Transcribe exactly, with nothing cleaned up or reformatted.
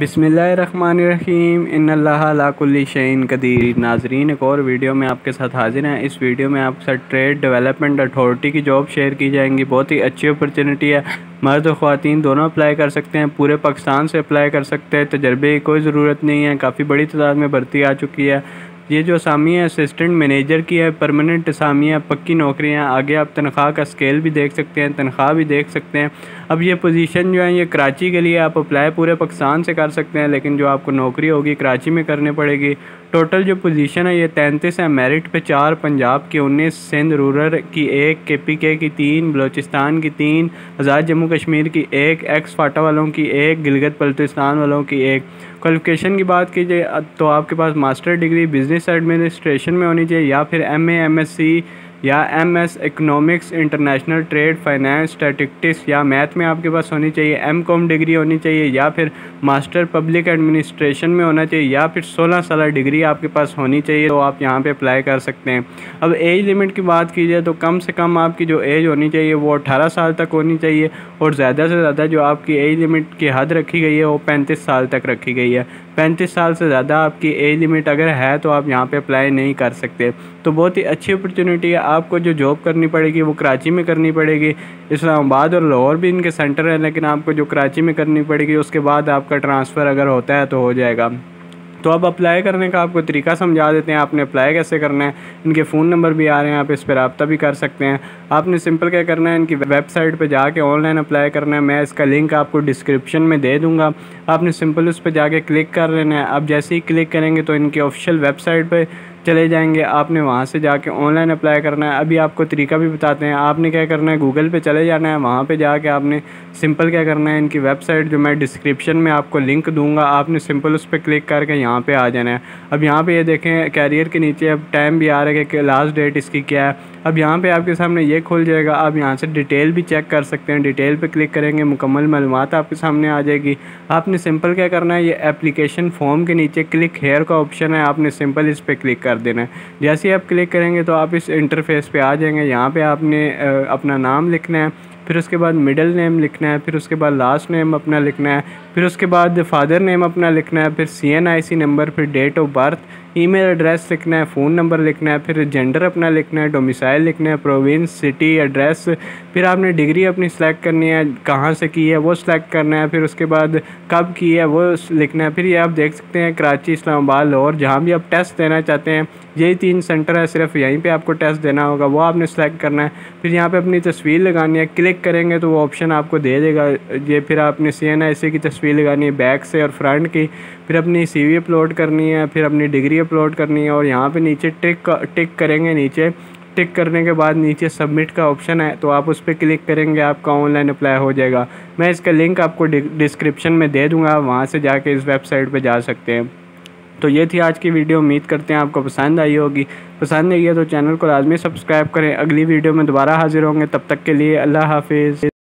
बिस्मिल्लाहिर्रहमानिर्रहीम इन्नल्लाह अला कुल्ली शैइन कदीर। नाजरीन, एक और वीडियो में आपके साथ हाजिर हैं। इस वीडियो में आपके साथ ट्रेड डेवलपमेंट अथॉरिटी की जॉब शेयर की जाएंगी। बहुत ही अच्छी अपॉर्चुनिटी है, मर्द और ख़वातीन दोनों अप्लाई कर सकते हैं। पूरे पाकिस्तान से अप्लाई कर सकते हैं, तजर्बे की कोई ज़रूरत नहीं है। काफ़ी बड़ी तादाद में भर्ती आ चुकी है। ये जो असामी है असिस्टेंट मैनेजर की है, परमानेंट असामी है, पक्की नौकरियां। आगे आप तनख्वाह का स्केल भी देख सकते हैं, तनख्वाह भी देख सकते हैं। अब ये पोजीशन जो है ये कराची के लिए आप अप्लाई पूरे पाकिस्तान से कर सकते हैं, लेकिन जो आपको नौकरी होगी कराची में करनी पड़ेगी। टोटल जो पोजीशन है ये तैंतीस है। मेरिट पे चार, पंजाब की उन्नीस, सिंध रूरल की एक, के पी के की तीन, बलोचिस्तान की तीन, आज़ाद जम्मू कश्मीर की एक, एक्स फाटा वालों की एक, गिलगित बल्तिस्तान वालों की एक। क्वालिफ़िकेशन की बात कीजिए तो आपके पास मास्टर डिग्री बिज़नेस एडमिनिस्ट्रेशन में होनी चाहिए, या फिर M A M S C या M S economics, international trade, finance, statistics या मैथ में आपके पास होनी चाहिए। एम कॉम डिग्री होनी चाहिए, या फिर मास्टर पब्लिक एडमिनिस्ट्रेशन में होना चाहिए, या फिर सोलह साल डिग्री आपके पास होनी चाहिए। तो आप यहाँ पे अप्लाई कर सकते हैं। अब एज लिमिट की बात कीजिए तो कम से कम आपकी जो एज होनी चाहिए वो अठारह साल तक होनी चाहिए, और ज़्यादा से ज़्यादा जो आपकी एज लिमिट की हद रखी गई है वो पैंतीस साल तक रखी गई है। पैंतीस साल से ज़्यादा आपकी एज लिमिट अगर है तो आप यहाँ पे अप्लाई नहीं कर सकते। तो बहुत ही अच्छी अपॉर्चुनिटी है। आपको जो जॉब करनी पड़ेगी वो कराची में करनी पड़ेगी। इस्लामाबाद और लाहौर भी इनके सेंटर हैं, लेकिन आपको जो कराची में करनी पड़ेगी उसके बाद आपका ट्रांसफ़र अगर होता है तो हो जाएगा। तो अब अप्लाई करने का आपको तरीका समझा देते हैं। आपने अप्लाई कैसे करना है, इनके फ़ोन नंबर भी आ रहे हैं, आप इस पर रब्ता भी कर सकते हैं। आपने सिंपल क्या करना है, इनकी वेबसाइट पे जाके ऑनलाइन अप्लाई करना है। मैं इसका लिंक आपको डिस्क्रिप्शन में दे दूँगा। आपने सिंपल उस पर जाके क्लिक कर लेना है। अब जैसे ही क्लिक करेंगे तो इनकी ऑफिशियल वेबसाइट पर चले जाएंगे। आपने वहाँ से जाके ऑनलाइन अप्लाई करना है। अभी आपको तरीका भी बताते हैं। आपने क्या करना है, गूगल पे चले जाना है। वहाँ पे जाके आपने सिंपल क्या करना है, इनकी वेबसाइट जो मैं डिस्क्रिप्शन में आपको लिंक दूंगा, आपने सिंपल उस पर क्लिक करके यहाँ पे आ जाना है। अब यहाँ पे ये देखें कैरियर के नीचे अब टाइम भी आ रहा है कि लास्ट डेट इसकी क्या है। अब यहाँ पे आपके सामने ये खुल जाएगा। आप यहाँ से डिटेल भी चेक कर सकते हैं। डिटेल पे क्लिक करेंगे, मुकम्मल मालूमात आपके सामने आ जाएगी। आपने सिंपल क्या करना है, ये एप्लीकेशन फॉर्म के नीचे क्लिक हेयर का ऑप्शन है, आपने सिंपल इस पर क्लिक कर देना है। जैसे ही आप क्लिक करेंगे तो आप इस इंटरफेस पे आ जाएंगे। यहाँ पे आपने अपना नाम लिखना है, फिर उसके बाद मिडिल नेम लिखना है, फिर उसके बाद लास्ट नेम अपना लिखना है, फिर उसके बाद फादर नेम अपना लिखना है, फिर C N I C number, फिर date of birth, email address लिखना है, फ़ोन नंबर लिखना है, फिर जेंडर अपना लिखना है, डोमिसाइल लिखना है, प्रोविंस, सिटी, एड्रेस, फिर आपने डिग्री अपनी सेलेक्ट करनी है, कहाँ से की है वो सिलेक्ट करना है, फिर उसके बाद कब की है वो लिखना है। फिर ये आप देख सकते हैं कराची, इस्लामाबाद, लाहौर, जहाँ भी आप टेस्ट देना चाहते हैं यही तीन सेंटर है, सिर्फ यहीं पे आपको टेस्ट देना होगा, वो आपने सेलेक्ट करना है। फिर यहाँ पे अपनी तस्वीर लगानी है, क्लिक करेंगे तो वो ऑप्शन आपको दे देगा ये। फिर आपने सी एन आई सी की तस्वीर लगानी है, बैक से और फ्रंट की। फिर अपनी सी वी अपलोड करनी है, फिर अपनी डिग्री अपलोड करनी है, और यहाँ पे नीचे टिक टिक करेंगे। नीचे टिक करने के बाद नीचे सबमिट का ऑप्शन है, तो आप उस पर क्लिक करेंगे, आपका ऑनलाइन अप्लाई हो जाएगा। मैं इसका लिंक आपको डिस्क्रिप्शन में दे दूँगा, वहाँ से जाके इस वेबसाइट पर जा सकते हैं। तो ये थी आज की वीडियो। उम्मीद करते हैं आपको पसंद आई होगी। पसंद आई है तो चैनल को लाजमी सब्सक्राइब करें। अगली वीडियो में दोबारा हाजिर होंगे, तब तक के लिए अल्लाह हाफिज़।